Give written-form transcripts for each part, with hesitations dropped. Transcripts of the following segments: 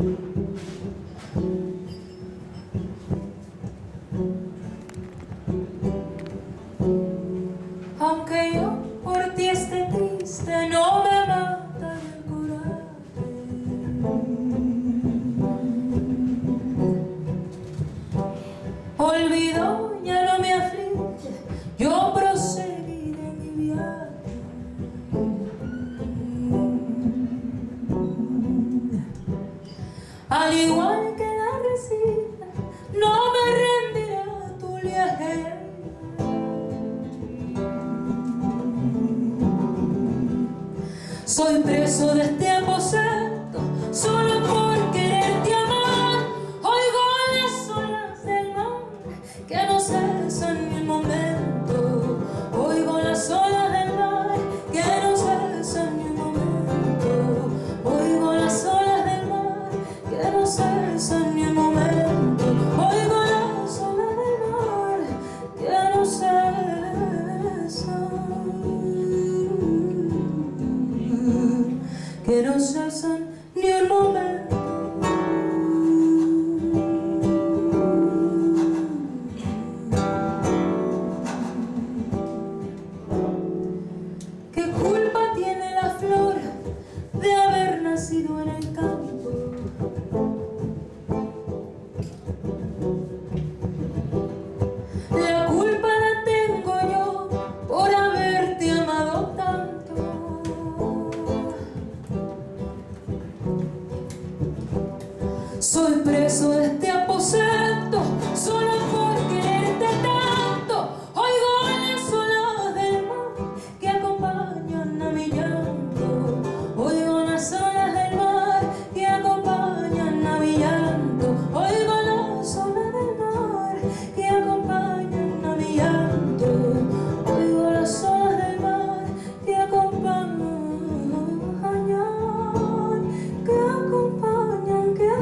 Aunque yo por ti esté triste, no me mata el coraje. Olvido ya no me aflige, yo proseguiré mi viaje. Al igual que la resina, no me rendirá tu viaje. Soy preso de este aposento, solo por quererte amar. Oigo las olas del mar que no cesan ni un momento. Oigo las olas del mar que no cesan ni un momento. Oigo las olas del mar que no cesan ni un momento. Oigo las olas del mar que no cesan. Que no cesan ni un momento. ¿Qué culpa tiene la flor de haber nacido en el campo? La culpa la tengo yo por haberte amado tanto. Soy preso de este aposento, solo por quererte tanto. Oigo las olas del mar que acompañan a mi llanto. Oigo las olas del mar que acompañan a mi llanto. Oigo las olas del mar que acompañan a mi llanto. Oigo las olas del mar que acompañan, que acompañan, que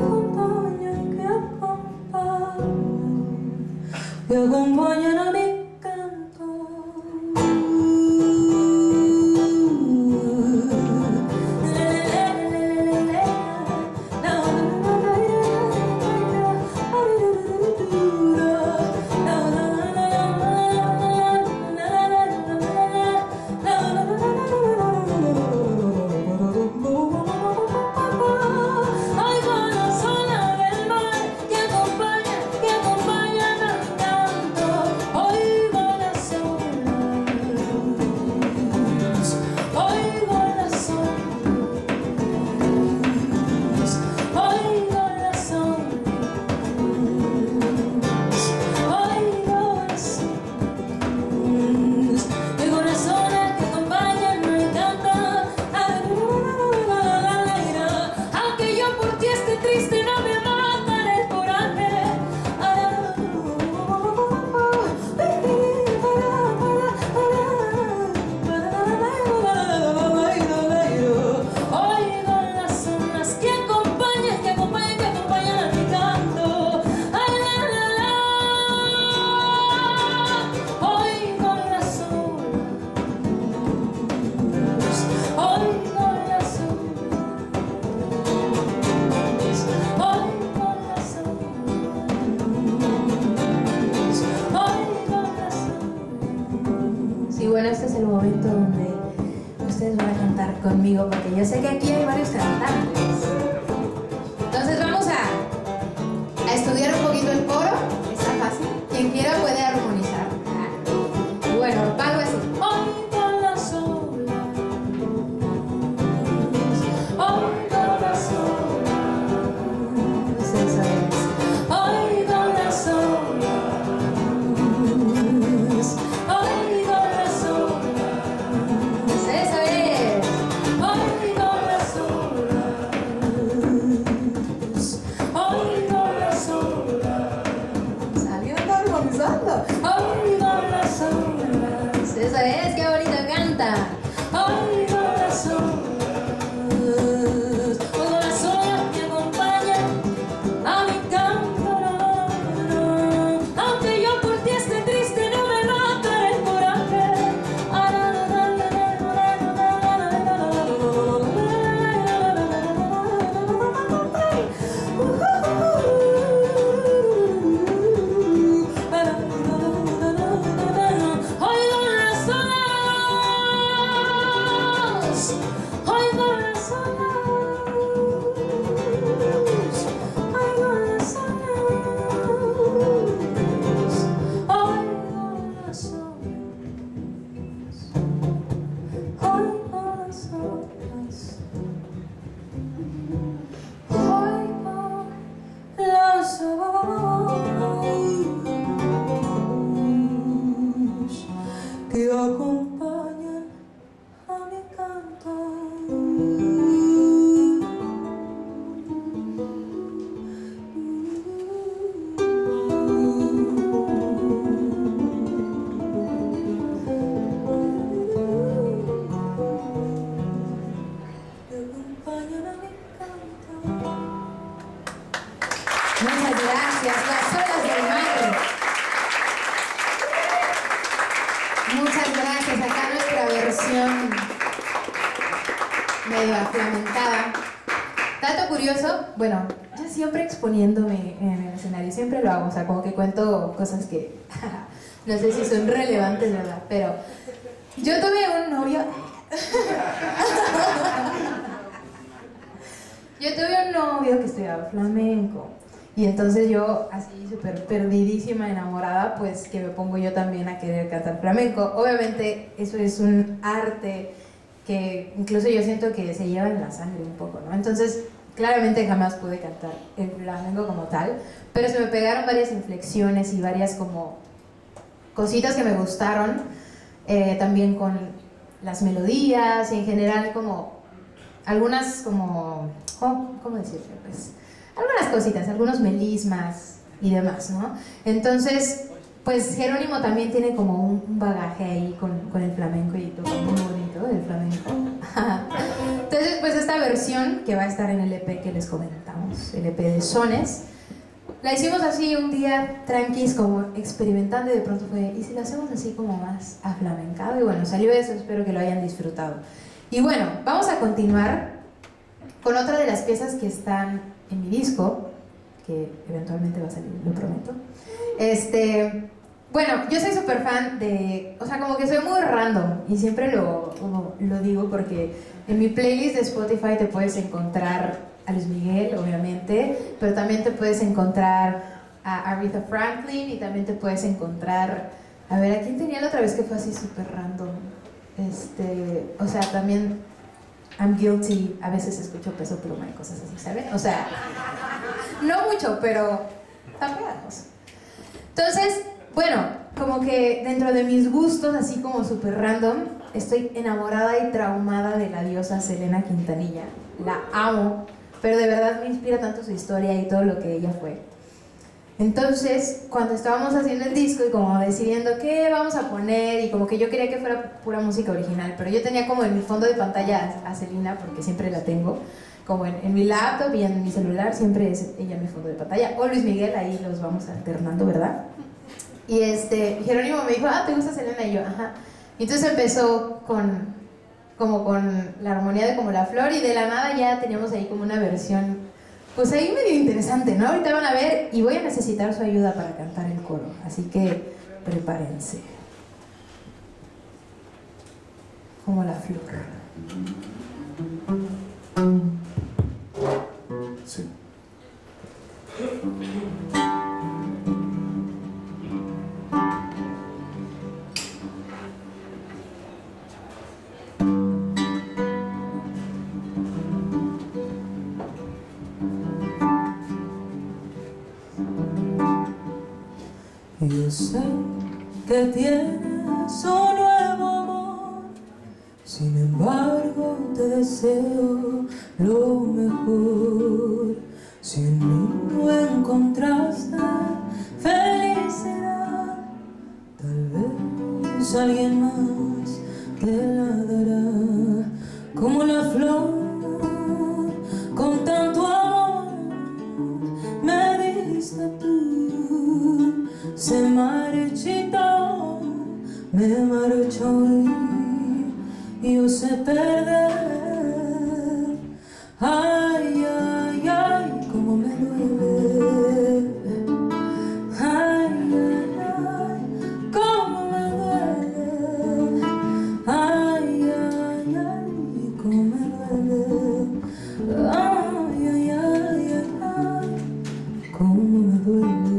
acompañan a mi canto. Este es el momento donde ustedes van a cantar conmigo, porque yo sé que aquí hay varios cantantes. Entonces vamos a estudiar un poquito el coro. Está fácil. Quien quiera puede armonizar. Bueno, algo así. Oigo las olas, oigo las olas. Eso es. Oigo las olas. Oigo las olas. Eso es. Oigo las Muchas gracias, las olas del mar. Muchas gracias, acá nuestra versión medio aflamentada. Dato curioso, bueno, yo siempre exponiéndome en el escenario, siempre lo hago, o sea, como que cuento cosas que no sé si son relevantes, ¿verdad? Pero yo tuve un novio... Yo tuve un novio que estudiaba flamenco y entonces yo, así súper perdidísima, enamorada, pues que me pongo yo también a querer cantar flamenco. Obviamente eso es un arte que incluso yo siento que se lleva en la sangre un poco, ¿no? Entonces, claramente jamás pude cantar el flamenco como tal, pero se me pegaron varias inflexiones y varias como cositas que me gustaron, también con las melodías y en general como algunas como, ¿cómo decirlo? Pues algunas cositas, algunos melismas y demás, ¿no? Entonces, pues Jerónimo también tiene como un bagaje ahí con el flamenco y toca muy bonito el flamenco. Entonces, pues esta versión que va a estar en el EP que les comentamos, el EP de Sones, la hicimos así un día tranquis, como experimentando, y de pronto fue, ¿y si lo hacemos así como más aflamencado? Y bueno, salió eso, espero que lo hayan disfrutado. Y bueno, vamos a continuar con otra de las piezas que están en mi disco, que eventualmente va a salir, lo prometo. Bueno, yo soy súper fan de, o sea, como que soy muy random y siempre lo digo porque en mi playlist de Spotify te puedes encontrar a Luis Miguel, obviamente, pero también te puedes encontrar a Aretha Franklin y también te puedes encontrar, a ver, ¿a quién tenía la otra vez que fue así súper random? O sea, también I'm Guilty, a veces escucho Peso Pluma y cosas así, ¿saben? O sea, no mucho, pero está pegajoso. Entonces, bueno, como que dentro de mis gustos, así como súper random, estoy enamorada y traumada de la diosa Selena Quintanilla. La amo, pero de verdad me inspira tanto su historia y todo lo que ella fue. Entonces, cuando estábamos haciendo el disco y como decidiendo qué vamos a poner, y como que yo quería que fuera pura música original, pero yo tenía como en mi fondo de pantalla a Selena, porque siempre la tengo, como en mi laptop y en mi celular, siempre es ella mi fondo de pantalla, o Luis Miguel, ahí los vamos alternando, ¿verdad? Y Jerónimo me dijo, ¿te gusta Selena? Y yo, ajá. Y entonces empezó con la armonía de como la flor, y de la nada ya teníamos ahí como una versión, pues ahí medio interesante, ¿no? Ahorita van a ver, y voy a necesitar su ayuda para cantar el coro, así que prepárense. Como la flor. Sí. Yo sé que tienes un nuevo amor, sin embargo te deseo lo mejor. Si en mí no encontraste felicidad, tal vez alguien más te la dará. Como la flor con tanto amor me diste tú, se marchitó, me marchó y yo sé perder. Ay, ay, ay, cómo me duele. Ay, ay, ay, cómo me duele. Ay, ay, ay, cómo me duele. Ay, ay, ay, ay, ay, cómo me duele.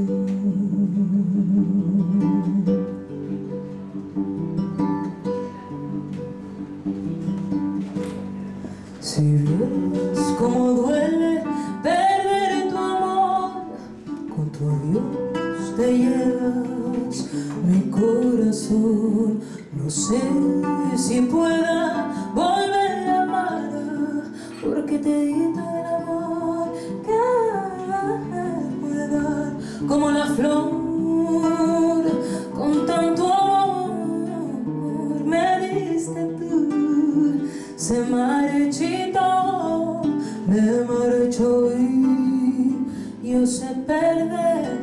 Si ves cómo duele perder tu amor, con tu adiós te llevas mi corazón. No sé si pueda volver a amar, porque te di todo el amor que pude dar. Como la flor con tanto amor me diste tú, se marchitó, me marchó y yo sé perder.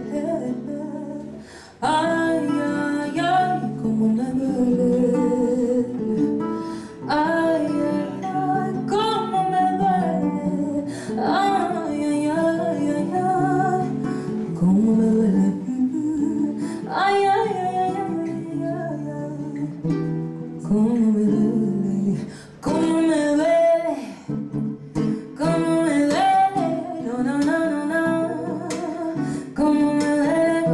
Ay, ay, ay, cómo me duele. Ay, ay, ay, cómo me duele. Ay, ay, ay, ay, ay, cómo me duele. Ay, ay, ay, ay, ay, ay, ay, cómo me duele. Cómo me duele. Cómo me duele. No, no, no, no, no. Cómo me duele.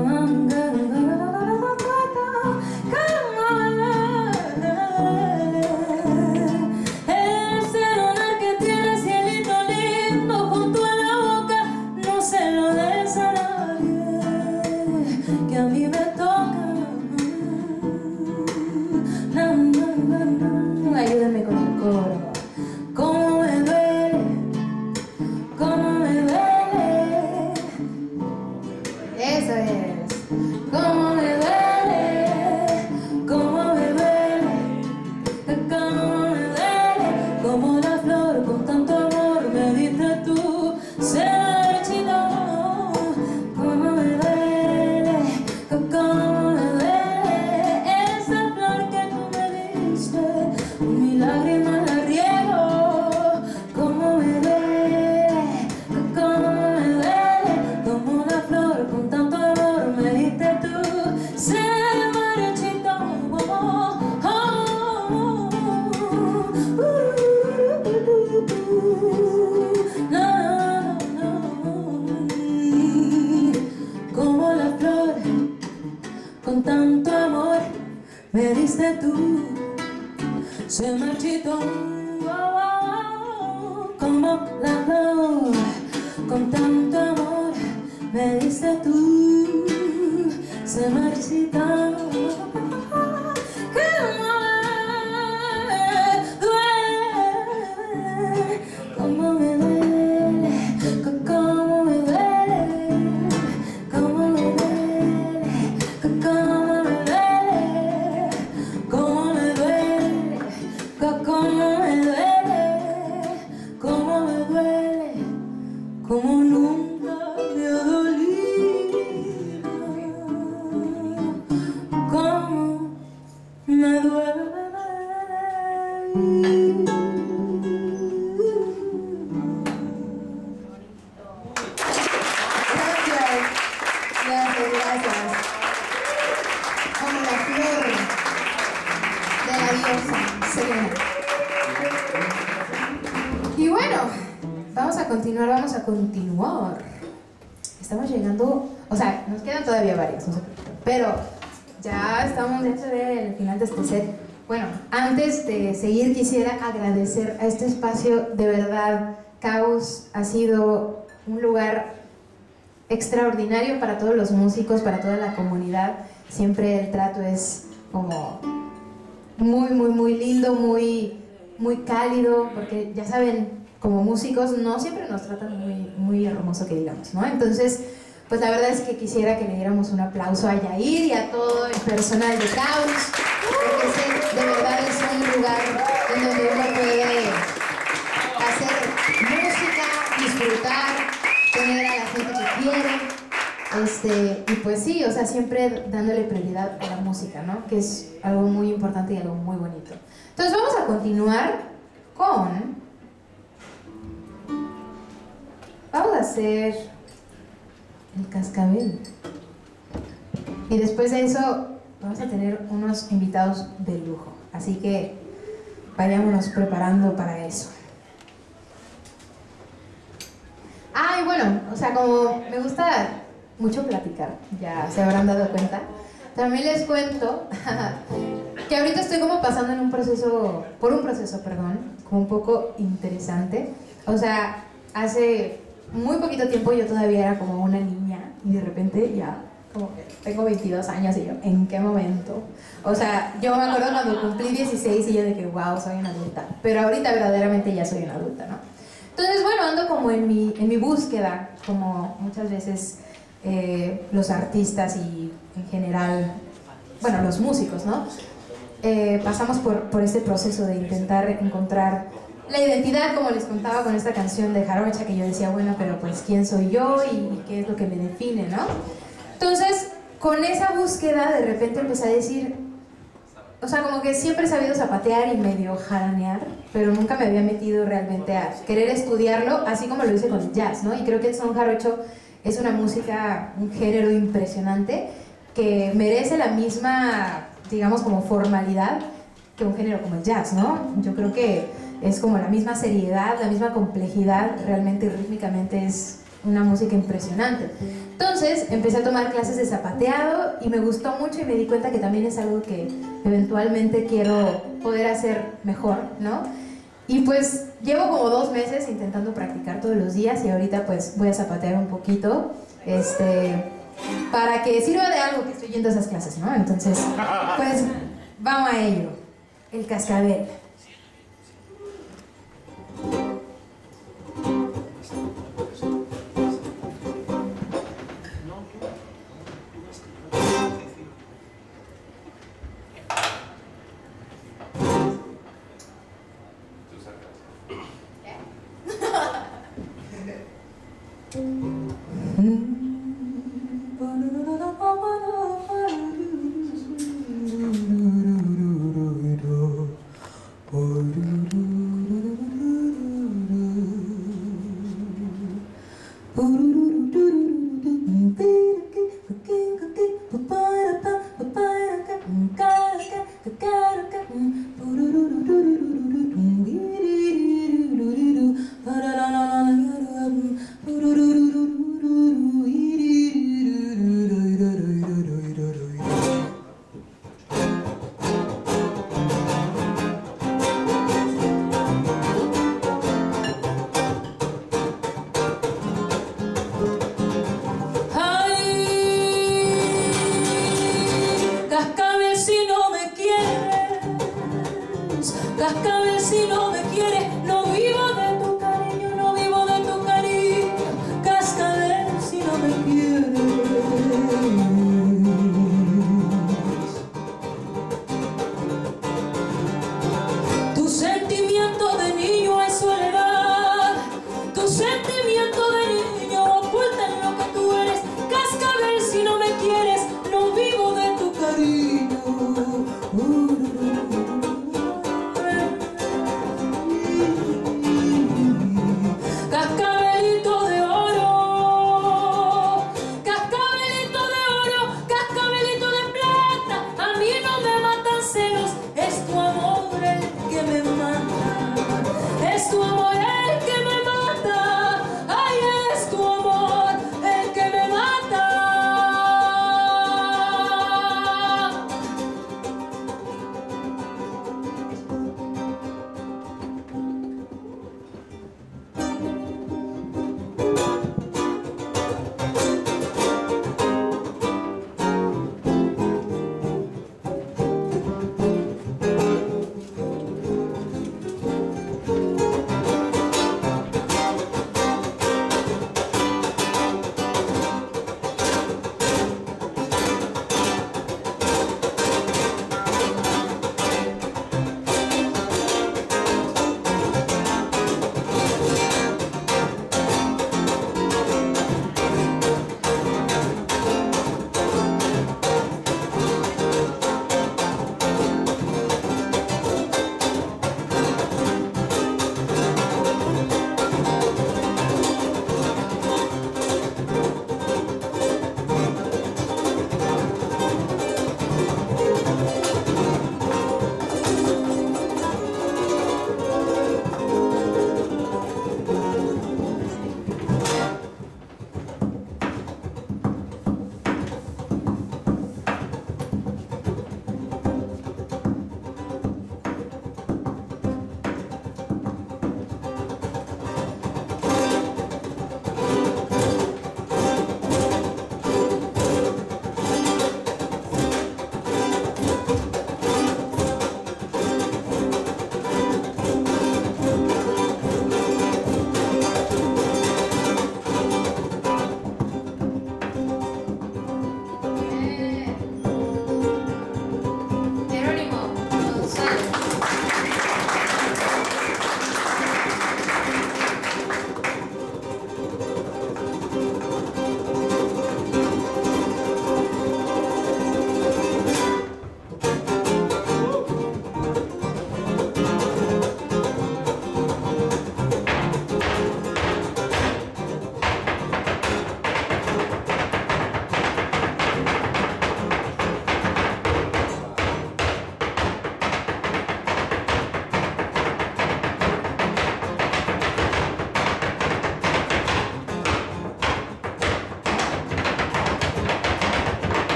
Ayúdame con el coro. Cómo me duele, cómo me duele. Eso es. Cómo me duele, cómo me duele, cómo me duele. Como la flor con tanto amor me diste tú, se marchitó. Cómo me duele, cómo me duele. Esa flor que tú me diste, mi lágrima la riego. Cómo me duele, como la flor con tanto amor me diste tú, se marchitó. No, no, como la flor con tanto amor me diste tú, se marchitó. Como la flor con tanto amor me diste tú, se marchitó. Cómo me duele, cómo me duele, cómo me duele, cómo me duele, cómo me duele, cómo me duele, cómo me duele, como nunca me ha dolido, cómo me duele. Gracias. Como la flor de la diosa Selena. Y bueno, vamos a continuar. Estamos llegando, o sea, nos quedan todavía varias, no se preocupen, pero ya estamos dentro del final de este set. Bueno, antes de seguir quisiera agradecer a este espacio, de verdad, Caos ha sido un lugar extraordinario para todos los músicos, para toda la comunidad. Siempre el trato es como muy, muy, muy lindo, muy, muy cálido, porque ya saben, como músicos no siempre nos tratan muy, muy hermoso que digamos, ¿no? Entonces, pues la verdad es que quisiera que le diéramos un aplauso a Yair y a todo el personal de Caos, porque de verdad es un lugar en donde uno puede hacer música, disfrutar, tener a la gente que quiere, y pues sí, o sea, siempre dándole prioridad a la música, ¿no? Que es algo muy importante y algo muy bonito. Entonces vamos a continuar con... Vamos a hacer el cascabel. Y después de eso vamos a tener unos invitados de lujo. Así que vayámonos preparando para eso. Ah, y bueno, o sea, como me gusta mucho platicar, ya se habrán dado cuenta, también les cuento que ahorita estoy como pasando en un proceso, como un poco interesante. O sea, hace muy poquito tiempo yo todavía era como una niña y de repente ya como que tengo 22 años y yo, ¿en qué momento? O sea, yo me acuerdo cuando cumplí 16 y yo de que wow, soy una adulta, pero ahorita verdaderamente ya soy una adulta, ¿no? Entonces, bueno, ando como en mi búsqueda, como muchas veces los artistas y en general, bueno, los músicos, ¿no? Pasamos por este proceso de intentar encontrar la identidad, como les contaba con esta canción de Jarocha, que yo decía, bueno, pero pues quién soy yo y qué es lo que me define, ¿no? Entonces, con esa búsqueda de repente empecé a decir, o sea, como que siempre he sabido zapatear y medio jaranear, pero nunca me había metido realmente a querer estudiarlo, así como lo hice con el jazz, ¿no? Y creo que el son jarocho es una música, un género impresionante que merece la misma, digamos, como formalidad que un género como el jazz, ¿no? Yo creo que es como la misma seriedad, la misma complejidad, realmente rítmicamente es una música impresionante. Entonces empecé a tomar clases de zapateado y me gustó mucho y me di cuenta que también es algo que eventualmente quiero poder hacer mejor, ¿no? Y pues llevo como 2 meses intentando practicar todos los días y ahorita pues voy a zapatear un poquito, para que sirva de algo que estoy yendo a esas clases, ¿no? Entonces, pues vamos a ello. El cascabel.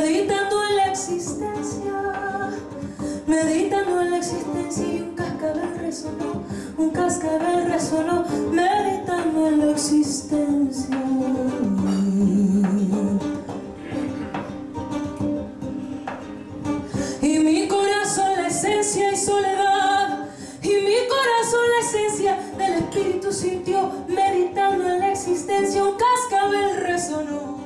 meditando en la existencia, meditando en la existencia, y un cascabel resonó, meditando en la existencia. Y mi corazón la esencia y soledad, y mi corazón la esencia del espíritu sintió, meditando en la existencia, un cascabel resonó.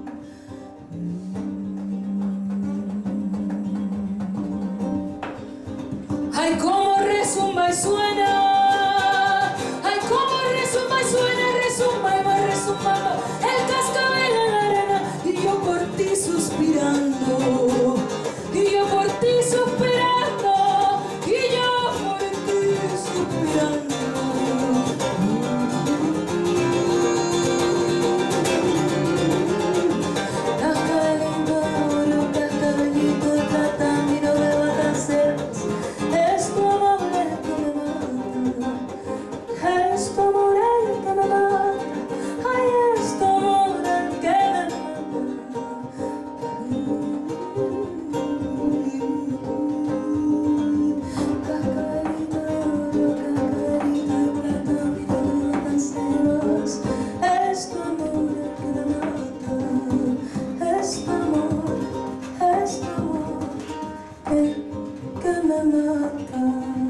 Ay, cómo resumba y suena, ay, cómo resumba y suena, resumba y va resumbando el cascabel en la arena, y yo por ti suspirando, y yo por ti suspirando, y yo por ti suspirando. Cascabelito, tratando de balanceros, es tu amor el que me mata, es tu amor el que me mata, ay, es tu amor el que me mata. Cascabelito, tratando de balanceros, es tu amor el que me mata, es tu amor el que me mata.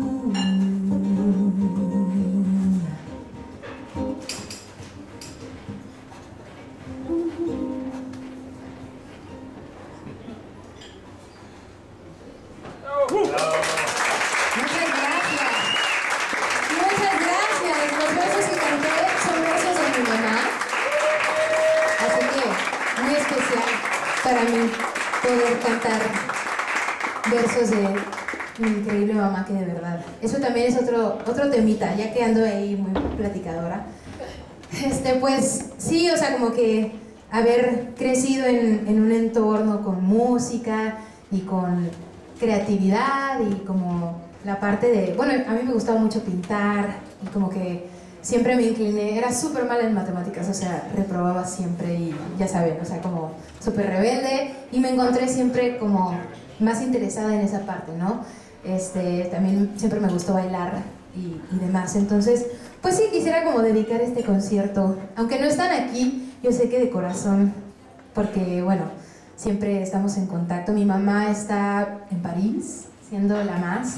Muchas gracias. Muchas gracias. Los versos que canté son versos de mi mamá. Así que muy especial para mí poder cantar versos de mi increíble mamá, que de verdad. Eso también es otro temita, ya que ando ahí muy platicadora. Pues sí, o sea, como que haber crecido en un entorno con música y con creatividad y como la parte de, bueno, a mí me gustaba mucho pintar y como que siempre me incliné, era súper mala en matemáticas, o sea, reprobaba siempre y ya saben, o sea, como súper rebelde, y me encontré siempre como más interesada en esa parte, ¿no? También siempre me gustó bailar y demás, entonces, pues sí, quisiera como dedicar este concierto, aunque no están aquí, yo sé que de corazón, porque, bueno, siempre estamos en contacto. Mi mamá está en París, siendo la más.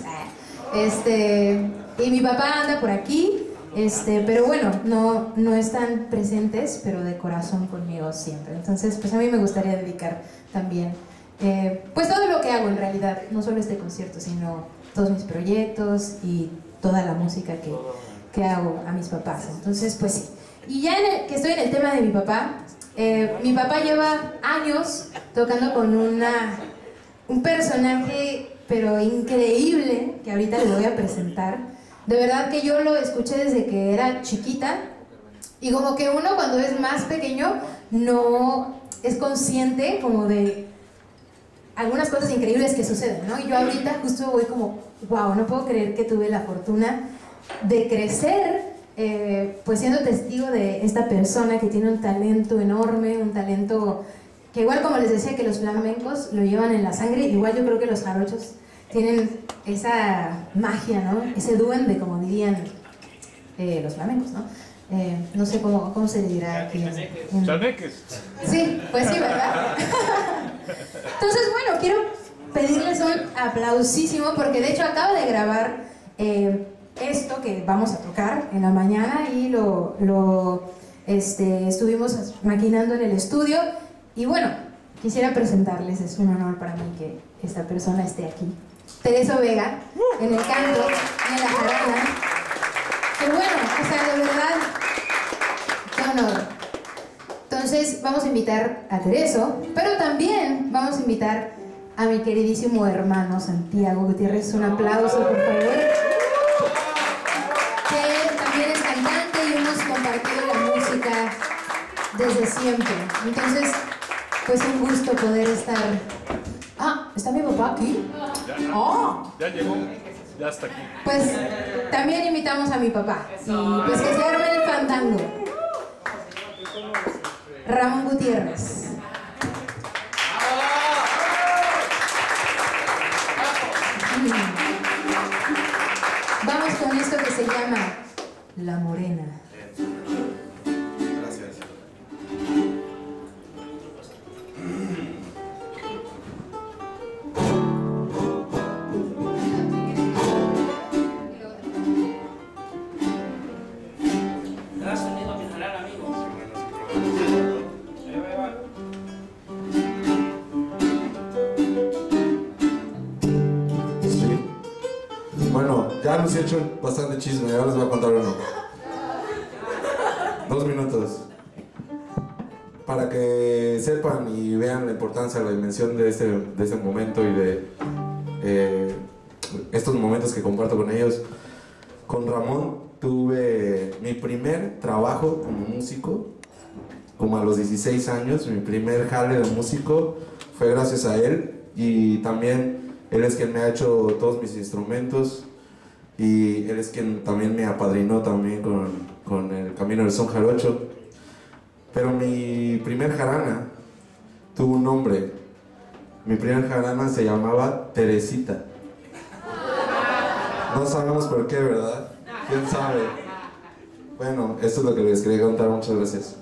Y mi papá anda por aquí, pero bueno, no están presentes, pero de corazón conmigo siempre. Entonces, pues a mí me gustaría dedicar también, pues todo lo que hago en realidad, no solo este concierto, sino todos mis proyectos y toda la música que hago a mis papás. Entonces, pues sí. Y ya que estoy en el tema de mi papá lleva años tocando con un personaje pero increíble que ahorita le voy a presentar. De verdad que yo lo escuché desde que era chiquita, y como que uno cuando es más pequeño no es consciente como de algunas cosas increíbles que suceden, ¿no? Y yo ahorita justo voy como, wow, no puedo creer que tuve la fortuna de crecer pues siendo testigo de esta persona que tiene un talento enorme, un talento que igual, como les decía, que los flamencos lo llevan en la sangre, igual yo creo que los jarochos tienen esa magia, ¿no? Ese duende, como dirían los flamencos, ¿no? No sé cómo se le dirá aquí. Chaneques. Sí, pues sí, ¿verdad? Entonces, bueno, quiero pedirles un aplausísimo, porque de hecho acabo de grabar esto que vamos a tocar en la mañana, y estuvimos maquinando en el estudio, y bueno, quisiera presentarles, es un honor para mí que esta persona esté aquí. Teresa Vega, en el canto, en la jarana, que bueno, o sea, de verdad, qué honor. Entonces vamos a invitar a Tereso, pero también vamos a invitar a mi queridísimo hermano Santiago Gutiérrez. Un aplauso, por favor. Que también es cantante y hemos compartido la música desde siempre. Entonces, pues un gusto poder estar. Ah, ¿está mi papá aquí? Ya llegó, ya está aquí. Pues también invitamos a mi papá. Y pues que se arme el fandango. Ramón Gutiérrez. llama La Morena. Gracias. ¿Has sonido a mejorar, amigos? Ahí va. Sí. Bueno, ya nos he hecho bastante chisme, ahora les voy a contar uno. 2 minutos. Para que sepan y vean la importancia, la dimensión de este momento y de estos momentos que comparto con ellos. Con Ramón tuve mi primer trabajo como músico, como a los 16 años. Mi primer jale de músico fue gracias a él, y también él es quien me ha hecho todos mis instrumentos, y él es quien también me apadrinó también con el camino del son jarocho. Pero mi primer jarana tuvo un nombre. Mi primer jarana se llamaba Teresita. No sabemos por qué, ¿verdad? ¿Quién sabe? Bueno, esto es lo que les quería contar. Muchas gracias.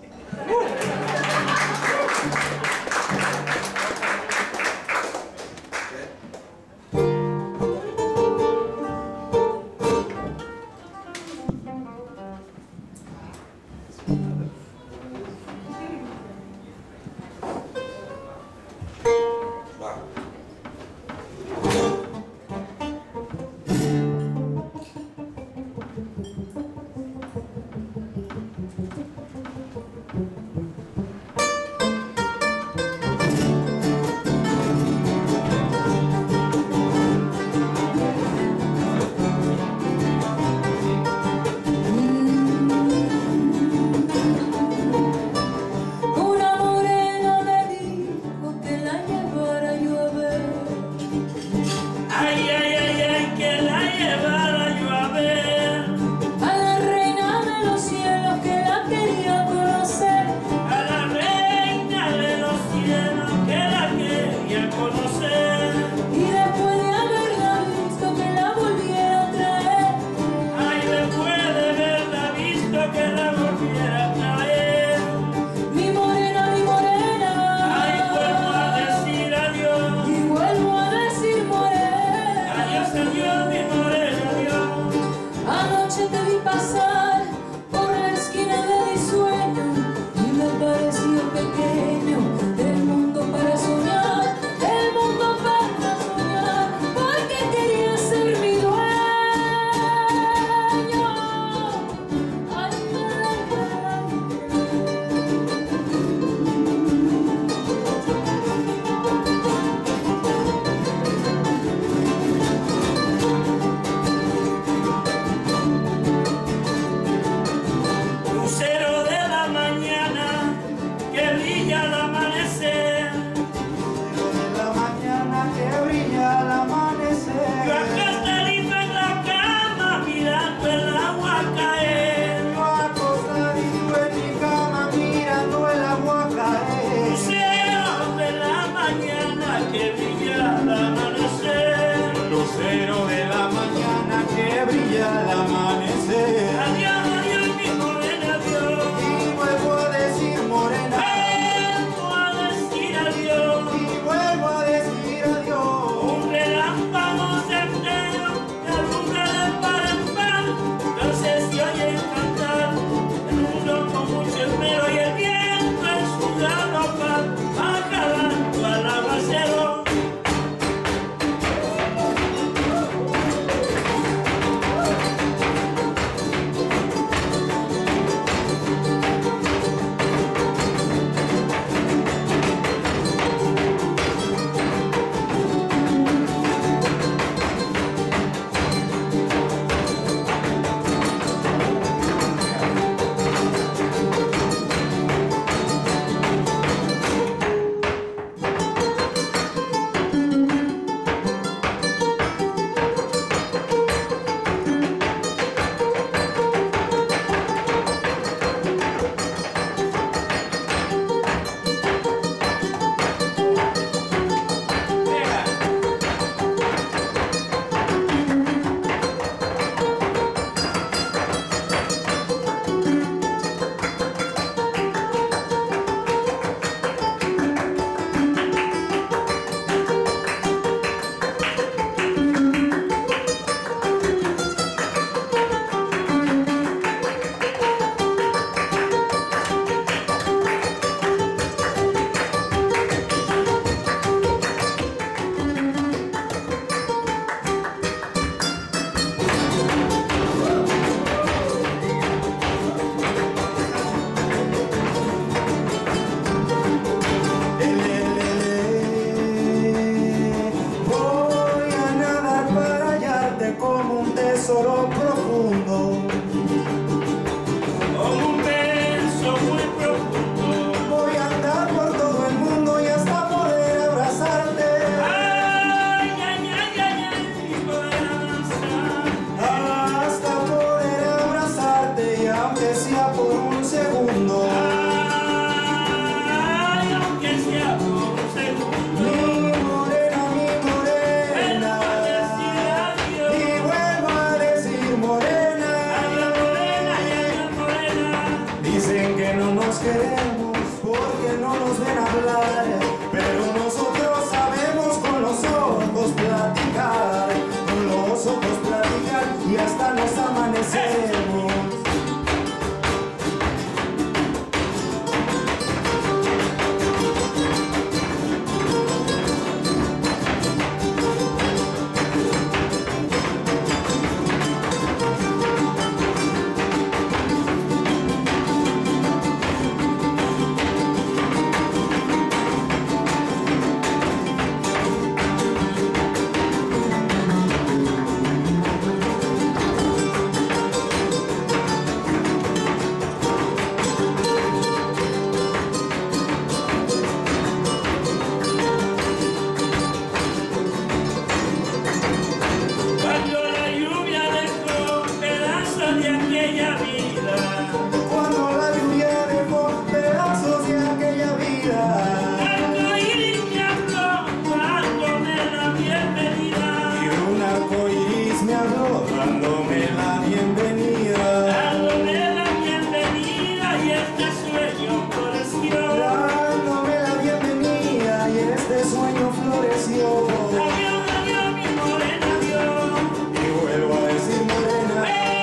canción. Adiós, adiós, mi morena, adiós. Y vuelvo a decir morena.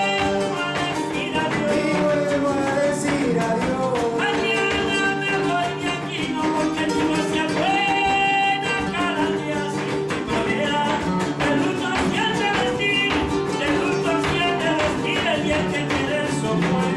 Vuelvo a decir adiós. Y vuelvo a decir adiós. Mañana me voy de aquí, no porque tú no seas buena. Cada día sin primavera. De luto siente vestir, de luto siente vestir el día que quieres soportar.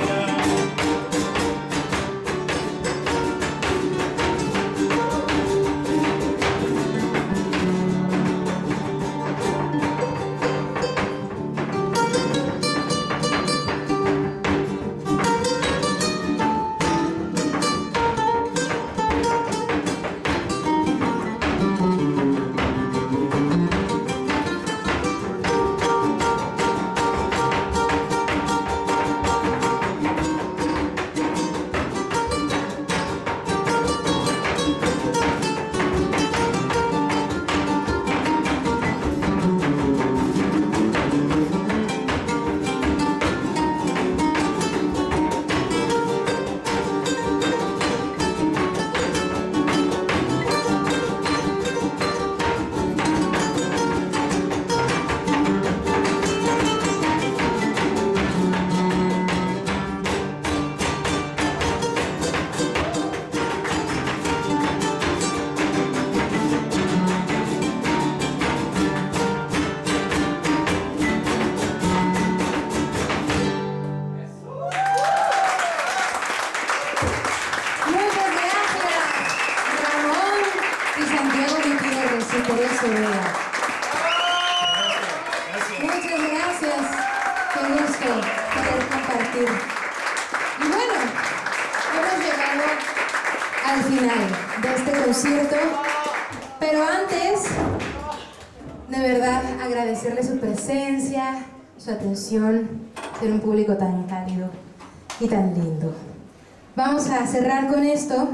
Muchas gracias, Ramón y Santiago Gutiérrez y Teresa Vega. Muchas gracias, qué gusto poder compartir. Y bueno, hemos llegado al final de este concierto, pero antes, de verdad, agradecerle su presencia, su atención, ser un público tan cálido y tan lindo. Vamos a cerrar con esto.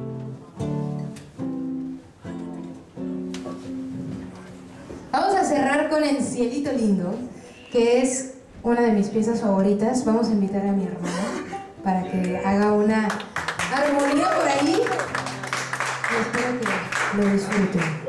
Vamos a cerrar con El Cielito Lindo, que es una de mis piezas favoritas. Vamos a invitar a mi hermano para que haga una armonía por ahí. Y espero que lo disfruten.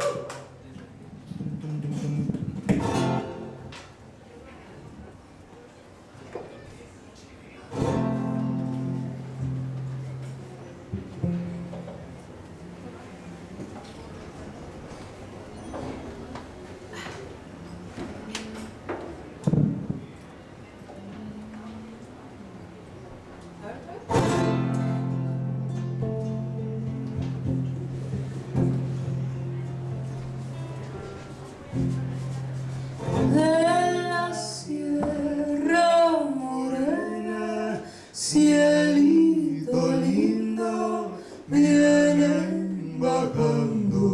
De la Sierra Morena, cielito lindo, vienen bajando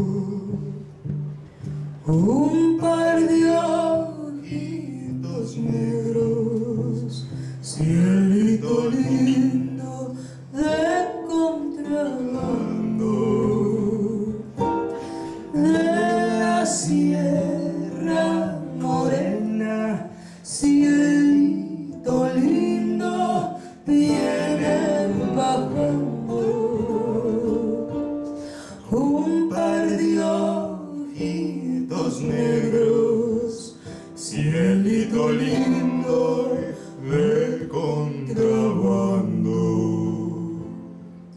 un par de ojitos negros, cielito lindo de contrabando. De la Sierra Morena, cielito lindo, vienen bajando un par de ojitos negros, cielito lindo de contrabando.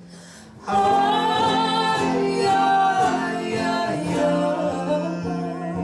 Ay, ay, ay, ay.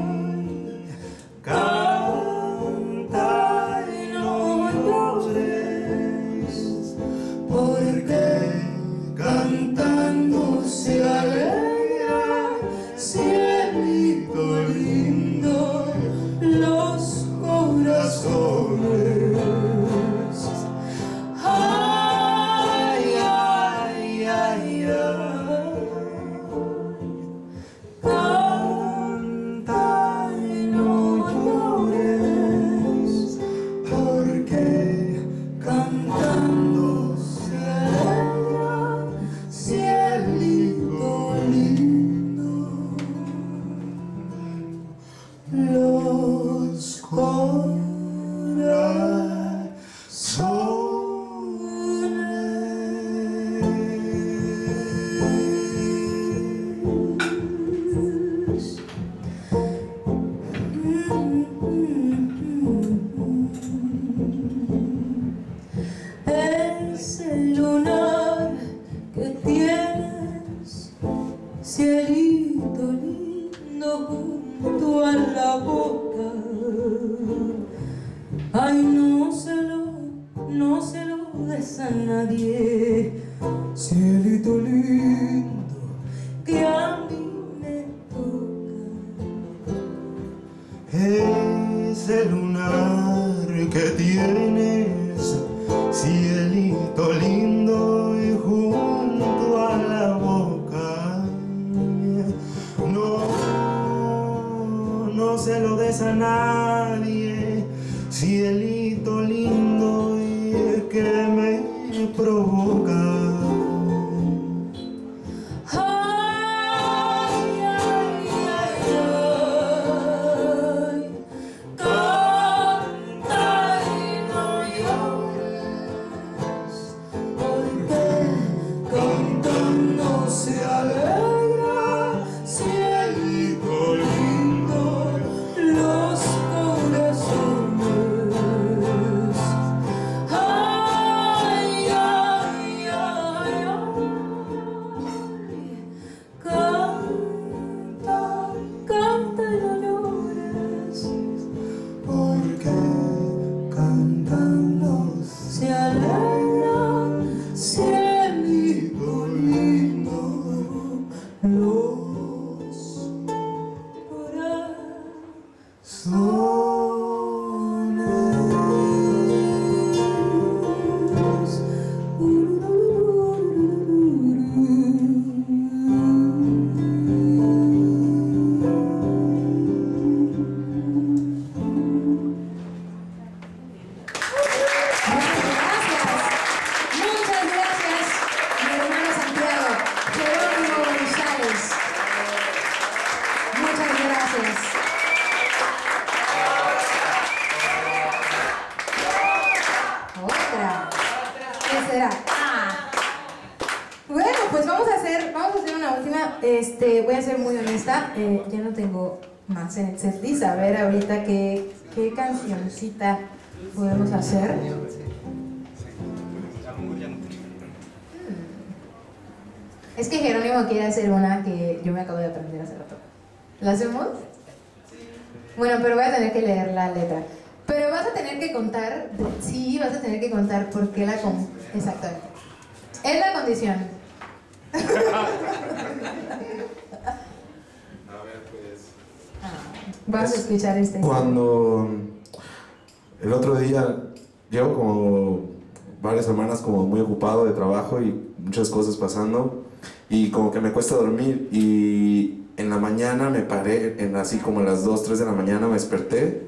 lindo junto a la boca. Ay, no se lo des a nadie, cielito lindo que a mí me toca. Ese lunar que tienes, cielito lindo y junto a la boca. No se lo des a nadie, cielito lindo y que me provoca. Voy a ser muy honesta, ya no tengo más en el setlist. A ver ahorita qué cancioncita podemos hacer. Es que Jerónimo quiere hacer una que yo me acabo de aprender hace rato. ¿La hacemos? Bueno, pero voy a tener que leer la letra. Pero vas a tener que contar, sí, vas a tener que contar por qué la exactamente. Es la condición. A ver, pues. Vas a escuchar este. Cuando el otro día llevo como varias semanas como muy ocupado de trabajo y muchas cosas pasando y como que me cuesta dormir y en la mañana me paré, así como a las 2, 3 de la mañana me desperté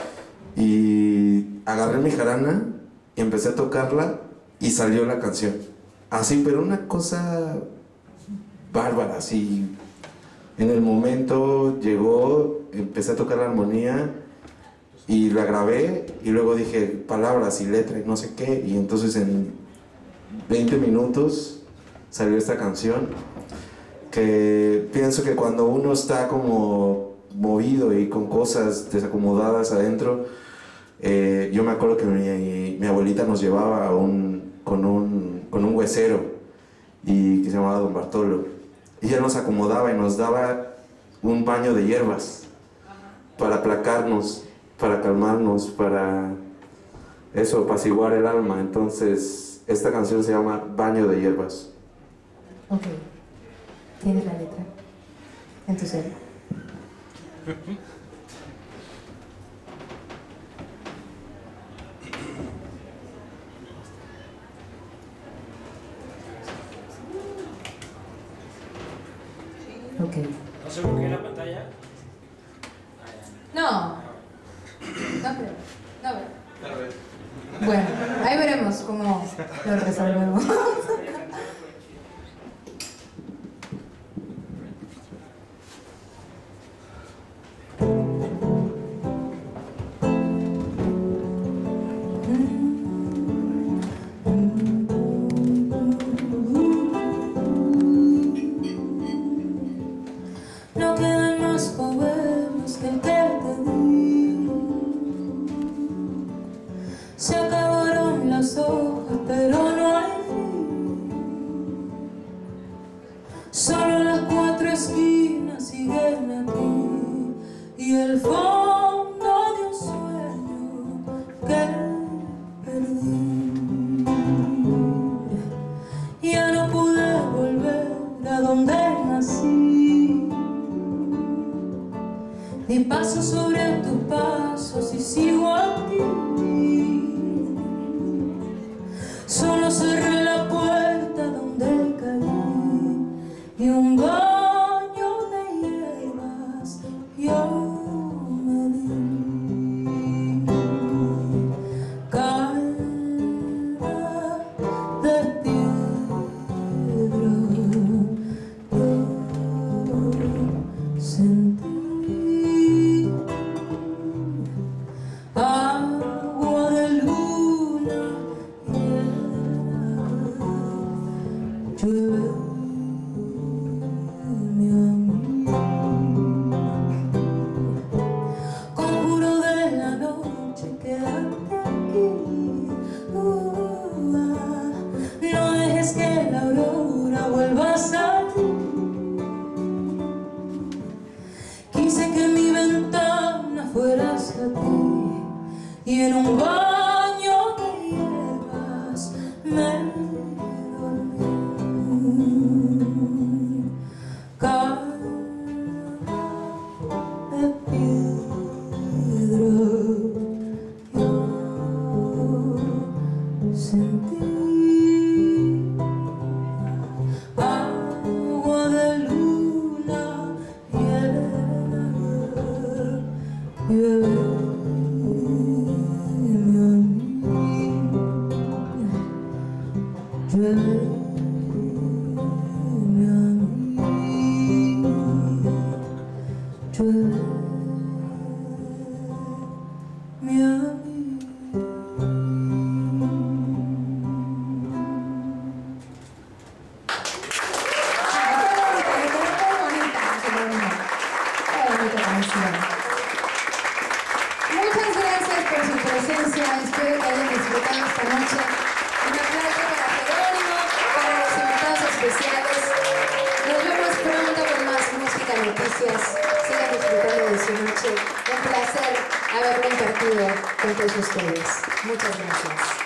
y agarré mi jarana y empecé a tocarla y salió la canción. Así, pero una cosa bárbara, así. En el momento llegó, empecé a tocar la armonía y la grabé y luego dije palabras y letra y no sé qué y entonces en 20 minutos salió esta canción que pienso que cuando uno está como movido y con cosas desacomodadas adentro, yo me acuerdo que mi abuelita nos llevaba con un huesero y que se llamaba Don Bartolo y ella nos acomodaba y nos daba un baño de hierbas para aplacarnos, para calmarnos, para eso, apaciguar el alma. Entonces esta canción se llama Baño de Hierbas. Ok, tienes la letra en tu celular. Ok. ¿No se bloquea la pantalla? No creo. Bueno, ahí veremos cómo lo resolvemos. No quedan más poemas que el que te di. Se acabaron las hojas, pero no hay fin. Solo las 4 esquinas siguen aquí. el fondo de un sueño que perdí. Ya no pude volver a donde nací. Di paso sobre tus pasos y sigo aquí. Solo cerré la puerta donde caí y un baño de hierbas yo me di. Calma de piedra yo sentí. Agua de luna llueve mi amor. Conjuro de la noche, quédate aquí. No dejes que la aurora vuelva a salir. Quise que mi ventana fuera hacia ti y en un baño de hierbas me dormí. Calma de piedra yo sentí. Agua de luna llueve mi amigo. Llueve mi amigo. Llueve mi amigo. Muchas gracias por su presencia, espero que hayan disfrutado esta noche. Un aplauso para Jerónimo, para los invitados especiales. Nos vemos pronto con más música, noticias. Sigan disfrutando de su noche. Un placer haberlo impartido con todos ustedes. Muchas gracias.